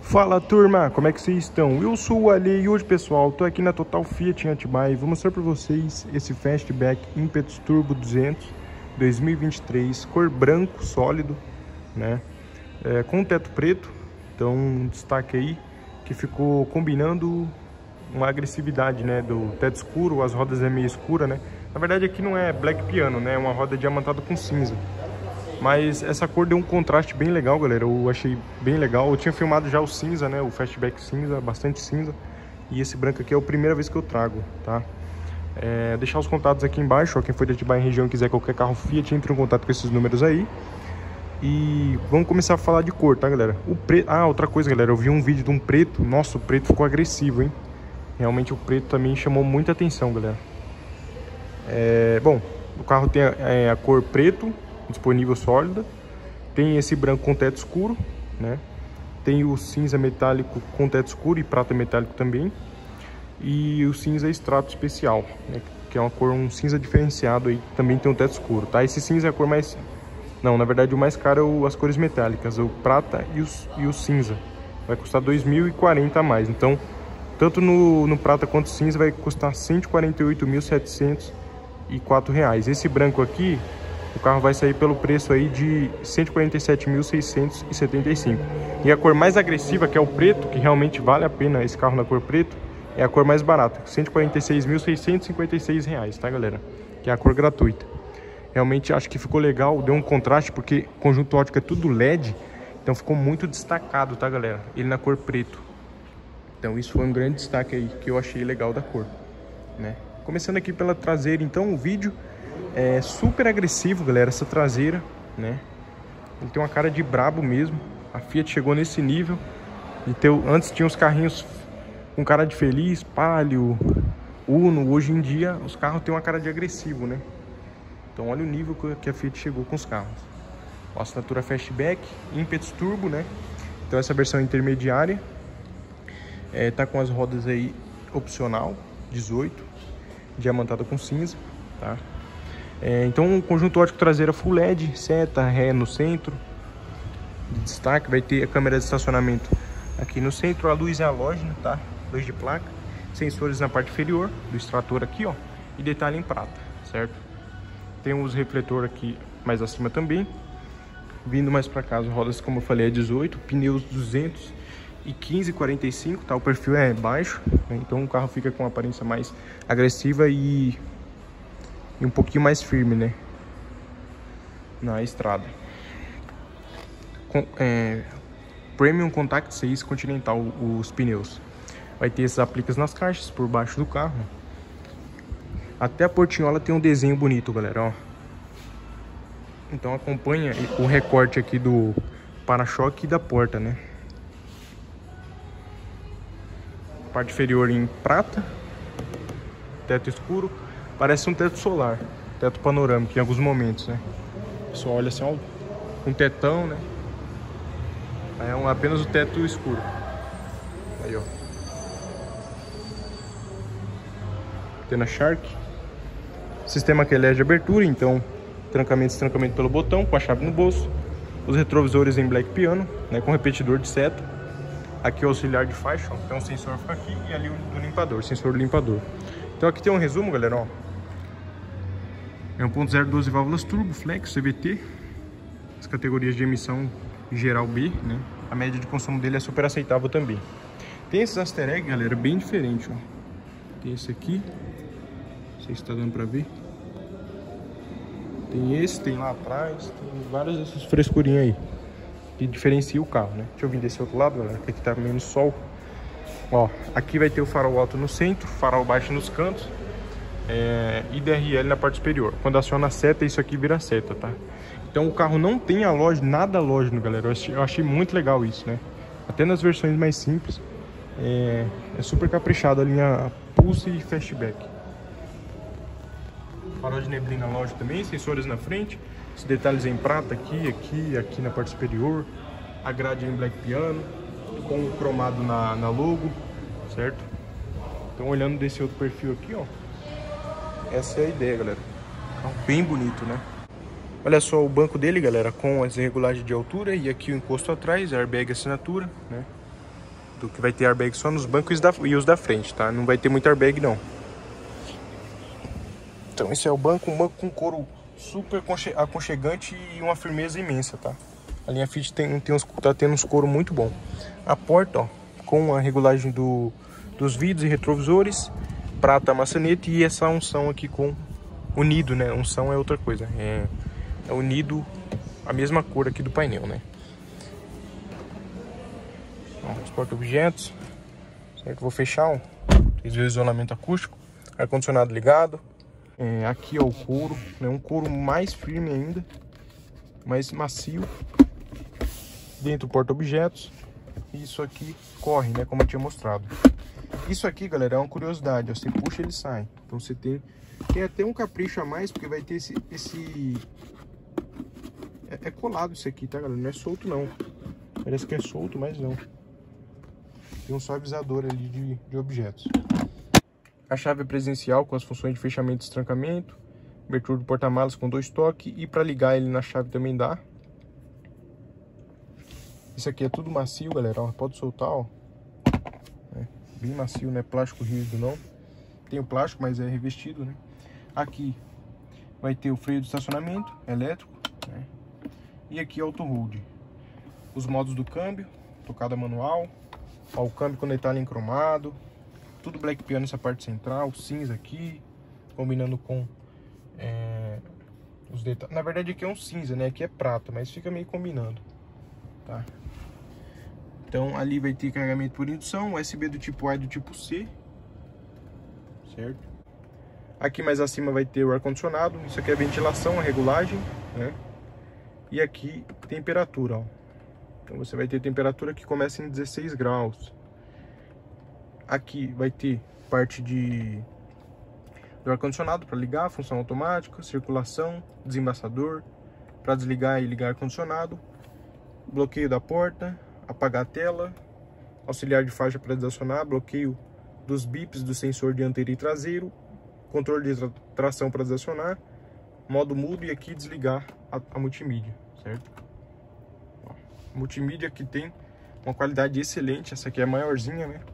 Fala turma, como é que vocês estão? Eu sou o Ali e hoje, pessoal, tô aqui na Total Fiat em Atibaia e vou mostrar para vocês esse Fastback Impetus Turbo 200 2023, cor branco sólido, né? Com teto preto. Então, um destaque aí que ficou combinando uma agressividade, né, do teto escuro, as rodas é meio escura, né? Na verdade aqui não é black piano, né? É uma roda diamantada com cinza. Mas essa cor deu um contraste bem legal, galera. Eu achei bem legal. Eu tinha filmado já o cinza, né? O Fastback cinza, bastante cinza. E esse branco aqui é a primeira vez que eu trago, tá? Deixar os contatos aqui embaixo, ó. Quem for de Atibaia em região e quiser qualquer carro Fiat, entre em contato com esses números aí. E vamos começar a falar de cor, tá, galera? O preto... Ah, outra coisa, galera. Eu vi um vídeo de um preto. Nossa, o preto ficou agressivo, hein? Realmente o preto também chamou muita atenção, galera. Bom, o carro tem a cor preto, disponível sólida, tem esse branco com teto escuro, né? Tem o cinza metálico com teto escuro e prata metálico também, e o cinza extrato especial, né? Que é uma cor, um cinza diferenciado aí, também tem um teto escuro, tá? Esse cinza é a cor mais... Não, na verdade o mais caro é as cores metálicas, o prata e o cinza. Vai custar 2.040 a mais, então tanto no prata quanto cinza vai custar R$ 148.704. Esse branco aqui, o carro vai sair pelo preço aí de R$ 147.675. E a cor mais agressiva, que é o preto, que realmente vale a pena esse carro na cor preto, é a cor mais barata, R$ 146.656, tá, galera? Que é a cor gratuita. Realmente acho que ficou legal, deu um contraste, porque o conjunto óptico é tudo LED, então ficou muito destacado, tá, galera? Ele na cor preto. Então isso foi um grande destaque aí, que eu achei legal da cor, né? Começando aqui pela traseira, então, o vídeo é super agressivo, galera, essa traseira, né? Ele tem uma cara de brabo mesmo. A Fiat chegou nesse nível. Antes tinha os carrinhos com cara de feliz, Palio, Uno. Hoje em dia os carros têm uma cara de agressivo, né? Então olha o nível que a Fiat chegou com os carros. Ó, assinatura Fastback, Impetus Turbo, né? Então essa versão intermediária. Tá com as rodas aí opcional, 18, diamantada com cinza, tá? Então o conjunto óptico traseira Full LED, seta, ré no centro. De destaque vai ter a câmera de estacionamento aqui no centro, a luz é halógena, tá? Luz de placa, sensores na parte inferior do extrator aqui, ó, e detalhe em prata, certo? Tem os refletores aqui mais acima também. Vindo mais para cá, as rodas, como eu falei, é 18, pneus 215/45, tá? O perfil é baixo, né? Então o carro fica com uma aparência mais agressiva e um pouquinho mais firme, né, na estrada. Premium Contact 6 Continental, os pneus. Vai ter esses aplicas nas caixas, por baixo do carro. Até a portinhola tem um desenho bonito, galera, ó. Então acompanha o recorte aqui do para-choque e da porta, né. Parte inferior em prata, teto escuro. Parece um teto solar, teto panorâmico em alguns momentos, né? O pessoal olha assim, ó, um tetão, né? É apenas o teto escuro. Aí, ó. Antena Shark. Sistema que é LED de abertura, então trancamento e destrancamento pelo botão, com a chave no bolso. Os retrovisores em black piano, né? Com repetidor de seta. Aqui o auxiliar de faixa, ó. Tem um sensor aqui e ali o do limpador, sensor do limpador. Então aqui tem um resumo, galera, ó. É 1.0 12 válvulas turbo, flex, CVT. As categorias de emissão geral B, né? A média de consumo dele é super aceitável também. Tem esses easter eggs, galera, bem diferente, ó. Tem esse aqui, não sei se tá dando pra ver. Tem esse, tem lá atrás, tem vários desses frescurinhos aí que diferencia o carro, né? Deixa eu vir desse outro lado, galera, que aqui tá menos sol. Ó, aqui vai ter o farol alto no centro, farol baixo nos cantos. E DRL na parte superior. Quando aciona a seta, isso aqui vira seta, tá? Então o carro não tem nada halógeno, galera. Eu achei muito legal isso, né? Até nas versões mais simples. É super caprichado a linha Pulse e Fastback. Farol de neblina halógeno também, sensores na frente. Os detalhes em prata aqui na parte superior. A grade em black piano, com o cromado na logo, certo? Então olhando desse outro perfil aqui, ó. Essa é a ideia, galera. Carro bem bonito, né? Olha só o banco dele, galera, com as regulagens de altura e aqui o encosto atrás, airbag assinatura, né? do que vai ter airbag só nos bancos e os da frente, tá? Não vai ter muito airbag, não. Então, esse é o banco, um banco com couro super aconchegante e uma firmeza imensa, tá? A linha Fit tá tendo uns couro muito bom. A porta, ó, com a regulagem dos vidros e retrovisores, prata maçaneta e essa unção aqui com unido, né? Unção é outra coisa, é unido a mesma cor aqui do painel, né? Os porta-objetos, certo? Vou fechar, ó. Vocês viram o isolamento acústico, ar-condicionado ligado. Aqui, ó, o couro, né? Um couro mais firme ainda, mais macio. Dentro do porta-objetos. Isso aqui corre, né? Como eu tinha mostrado. Isso aqui, galera, é uma curiosidade, ó. Você puxa, ele sai. Então você tem até um capricho a mais, porque vai ter esse... É colado isso aqui, tá, galera? Não é solto, não. Parece que é solto, mas não. Tem um suavizador ali de objetos. A chave é presencial com as funções de fechamento e destrancamento. Abertura do porta-malas com 2 toques. E para ligar ele na chave também dá. Isso aqui é tudo macio, galera. Ó, pode soltar, ó. Bem macio, não é plástico rígido, não. Tem o plástico, mas é revestido, né? Aqui vai ter o freio de estacionamento elétrico, né? E aqui auto-hold. Os modos do câmbio, tocada manual. Ó, o câmbio quando ele tá ali em cromado. Tudo black piano nessa parte central. Cinza aqui, combinando com os detalhes. Na verdade aqui é um cinza, né? Aqui é prata, mas fica meio combinando, tá? Então ali vai ter carregamento por indução, USB do tipo A e do tipo C, certo? Aqui mais acima vai ter o ar-condicionado. Isso aqui é ventilação, a regulagem, né? E aqui temperatura, ó. Então você vai ter temperatura que começa em 16 graus. Aqui vai ter parte do ar-condicionado para ligar, função automática, circulação, desembaçador, para desligar e ligar ar-condicionado, bloqueio da porta, apagar a tela, auxiliar de faixa para desacionar, bloqueio dos bips do sensor dianteiro e traseiro, controle de tração para desacionar, modo mudo e aqui desligar a multimídia, certo? A multimídia que tem uma qualidade excelente, essa aqui é maiorzinha, né?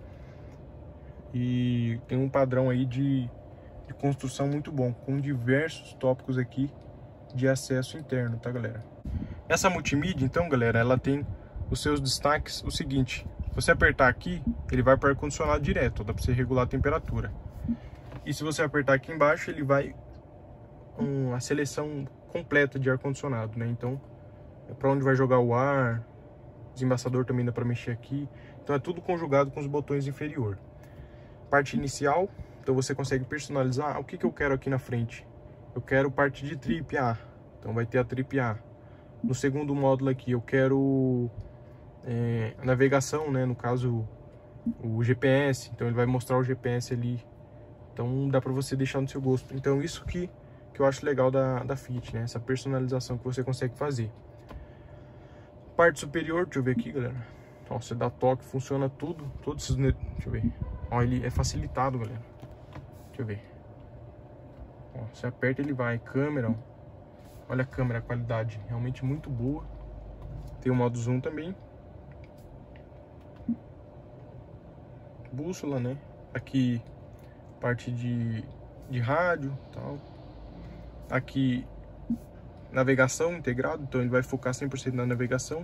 E tem um padrão aí de construção muito bom, com diversos tópicos aqui de acesso interno, tá, galera? Essa multimídia, então, galera, ela tem os seus destaques. O seguinte: se você apertar aqui, ele vai para o ar-condicionado direto, dá para você regular a temperatura. E se você apertar aqui embaixo, ele vai a seleção completa de ar-condicionado, né? Então, é para onde vai jogar o ar, desembaçador também dá para mexer aqui. Então é tudo conjugado com os botões inferior. Parte inicial, então você consegue personalizar. O que eu quero aqui na frente? Eu quero parte de trip A, então vai ter a trip A. No segundo módulo aqui eu quero a navegação, né? No caso o GPS, então ele vai mostrar o GPS ali. Então dá para você deixar no seu gosto. Então isso que eu acho legal da Fit, né? Essa personalização que você consegue fazer. Parte superior, deixa eu ver aqui, galera. Ó, você dá toque, funciona tudo. Todos esses... Deixa eu ver. Ó, ele é facilitado, galera. Deixa eu ver. Ó, você aperta, ele vai. Câmera, ó. Olha a câmera, a qualidade. Realmente muito boa. Tem o modo zoom também. Bússola, né? Aqui, parte de rádio e tal. Aqui, navegação integrado. Então ele vai focar 100% na navegação.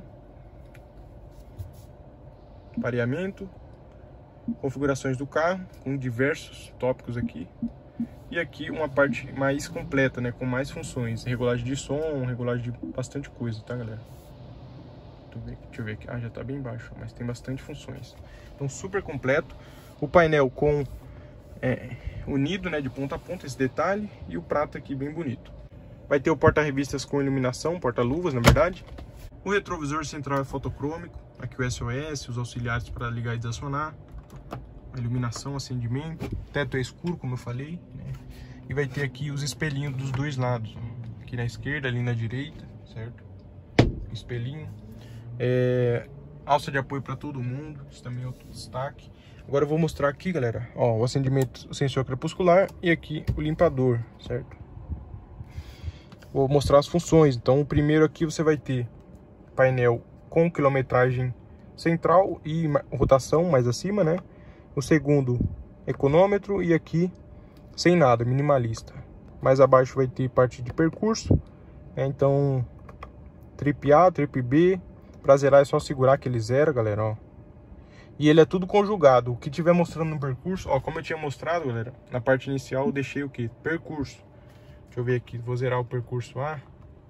Pareamento. Configurações do carro, com diversos tópicos aqui. E aqui uma parte mais completa, né, com mais funções. Regulagem de som, regulagem de bastante coisa, tá, galera? Deixa eu ver aqui. Ah, já tá bem baixo, mas tem bastante funções. Então super completo. O painel com unido, né, de ponta a ponta, esse detalhe. E o prato aqui bem bonito. Vai ter o porta-revistas com iluminação, porta-luvas, na verdade. O retrovisor central é fotocrômico. Aqui o SOS, os auxiliares para ligar e desacionar. Iluminação, acendimento. Teto é escuro, como eu falei, né? E vai ter aqui os espelhinhos dos dois lados, ó. Aqui na esquerda, ali na direita, certo? Espelhinho. Alça de apoio para todo mundo. Isso também é outro destaque. Agora eu vou mostrar aqui, galera, ó, o acendimento, o sensor crepuscular e aqui o limpador, certo? Vou mostrar as funções. Então o primeiro aqui você vai ter painel com quilometragem central e rotação mais acima, né? O segundo, econômetro, e aqui sem nada, minimalista. Mais abaixo vai ter parte de percurso, né? Então, trip A, trip B. Pra zerar é só segurar que ele zera, galera, ó. E ele é tudo conjugado. O que tiver mostrando no percurso, ó, como eu tinha mostrado, galera, na parte inicial eu deixei o que? Percurso. Deixa eu ver aqui, vou zerar o percurso A.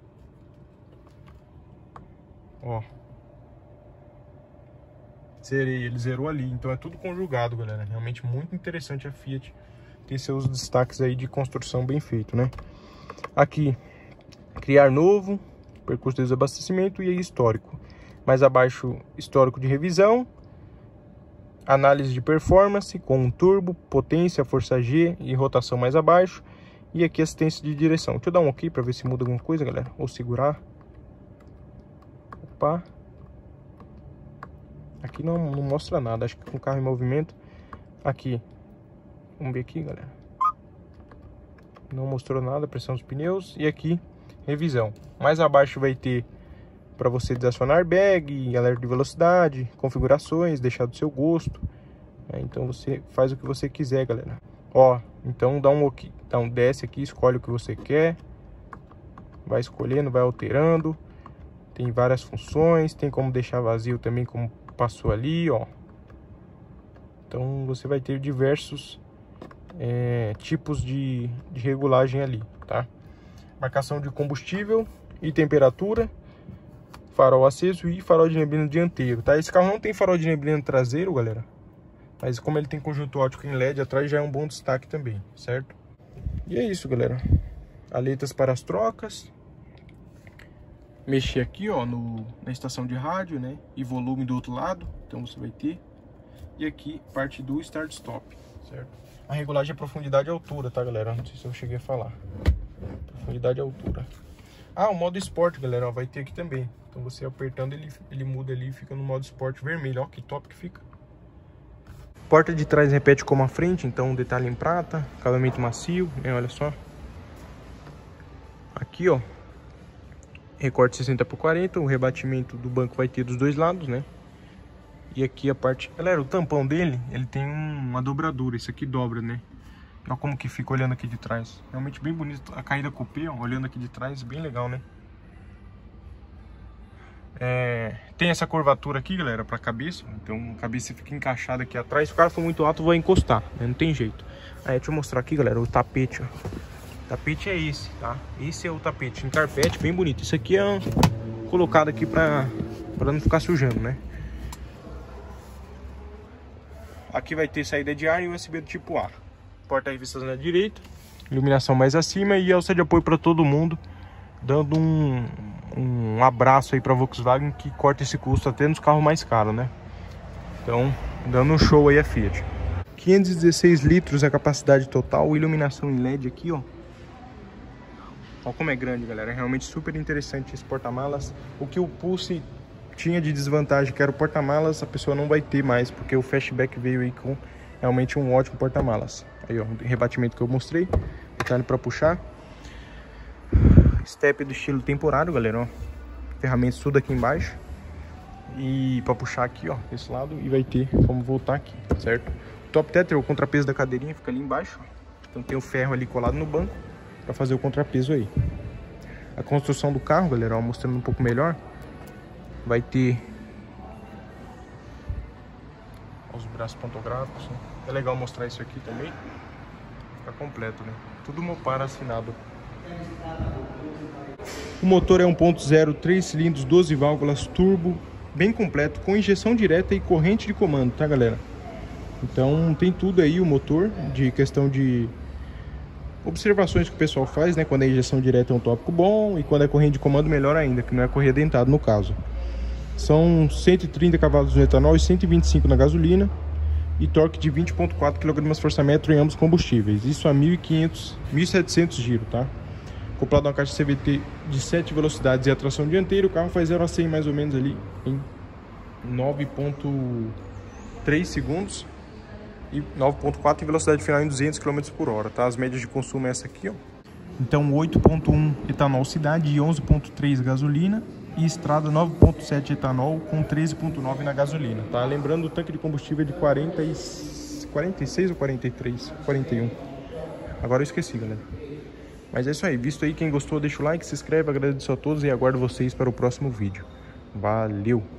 Ó. Zerei, ele zerou ali. Então é tudo conjugado, galera. Realmente muito interessante a Fiat ter seus destaques aí de construção bem feito, né? Aqui, criar novo, percurso de desabastecimento e aí histórico. Mais abaixo, histórico de revisão. Análise de performance com um turbo, potência, força G e rotação mais abaixo. E aqui assistência de direção. Deixa eu dar um ok para ver se muda alguma coisa, galera. Ou segurar. Opa. Aqui não mostra nada. Acho que com o carro em movimento. Aqui. Vamos ver aqui, galera. Não mostrou nada. Pressão dos pneus. E aqui, revisão. Mais abaixo vai ter para você desacionar airbag, alerta de velocidade, configurações, deixar do seu gosto. Então você faz o que você quiser, galera. Ó, então dá um ok, desce aqui, escolhe o que você quer. Vai escolhendo, vai alterando. Tem várias funções, tem como deixar vazio também, como passou ali, ó. Então você vai ter diversos tipos de regulagem ali, tá? Marcação de combustível e temperatura. Farol aceso e farol de neblina dianteiro, tá? Esse carro não tem farol de neblina traseiro, galera. Mas como ele tem conjunto óptico em LED atrás, já é um bom destaque também, certo? E é isso, galera. Aletas para as trocas. Mexer aqui, ó, na estação de rádio, né? E volume do outro lado, então você vai ter. E aqui, parte do start-stop, certo? A regulagem é profundidade e altura, tá, galera? Não sei se eu cheguei a falar. Profundidade e altura. Ah, o modo esporte, galera, ó, vai ter aqui também. Então você apertando, ele muda ali e fica no modo esporte vermelho. Ó, que top que fica. Porta de trás repete como a frente, então detalhe em prata, acabamento macio, né? Olha só. Aqui, ó, recorte 60/40, o rebatimento do banco vai ter dos dois lados, né? E aqui a parte... Galera, o tampão dele, ele tem uma dobradura, isso aqui dobra, né? Olha como que fica olhando aqui de trás. Realmente bem bonito. A caída coupé, ó, olhando aqui de trás, bem legal, né? Tem essa curvatura aqui, galera, pra cabeça. Então a cabeça fica encaixada aqui atrás. Se o cara for muito alto, vai encostar, né? Não tem jeito. Aí, deixa eu mostrar aqui, galera, o tapete, ó. O tapete é esse, tá? Esse é o tapete em carpete, bem bonito. Isso aqui é colocado aqui pra não ficar sujando, né? Aqui vai ter saída de ar e USB do tipo A. Porta-revistas na direita, iluminação mais acima e alça de apoio para todo mundo, dando um abraço aí para Volkswagen, que corta esse custo até nos carros mais caros, né? Então, dando um show aí a Fiat. 516 litros a capacidade total, iluminação em LED aqui, ó. Olha como é grande, galera. É realmente super interessante esse porta-malas. O que o Pulse tinha de desvantagem, que era o porta-malas, a pessoa não vai ter mais, porque o Fastback veio aí com realmente um ótimo porta-malas. Aí, ó, o rebatimento que eu mostrei, detalhe para puxar. Step do estilo temporário, galera, ó. Ferramentas tudo aqui embaixo. E para puxar aqui, ó, desse lado, e vai ter como voltar aqui, certo? O top tether, o contrapeso da cadeirinha, fica ali embaixo, ó. Então tem o ferro ali colado no banco para fazer o contrapeso aí. A construção do carro, galera, ó, mostrando um pouco melhor, vai ter os braços pantográficos, né? É legal mostrar isso aqui também. Fica completo, né? Tudo Mopar assinado. O motor é 1.0, 3 cilindros, 12 válvulas, turbo, bem completo, com injeção direta e corrente de comando, tá, galera? Então tem tudo aí o motor, de questão de observações que o pessoal faz, né? Quando a injeção direta é um tópico bom e quando é corrente de comando, melhor ainda, que não é correia dentado no caso. São 130 cavalos no etanol e 125 na gasolina e torque de 20.4 kgfm em ambos combustíveis. Isso a 1.700 giros, tá? Acoplado a uma caixa CVT de 7 velocidades e a tração dianteira, o carro faz 0 a 100 mais ou menos ali em 9.3 segundos e 9.4 em velocidade final em 200 km por hora, tá? As médias de consumo é essa aqui, ó. Então 8.1 etanol cidade e 11.3 gasolina. e estrada 9.7 etanol com 13.9 na gasolina, tá? Lembrando, o tanque de combustível é de 46 ou 43? 41. Agora eu esqueci, galera. Mas é isso aí. Visto aí, quem gostou, deixa o like, se inscreve, agradeço a todos e aguardo vocês para o próximo vídeo. Valeu!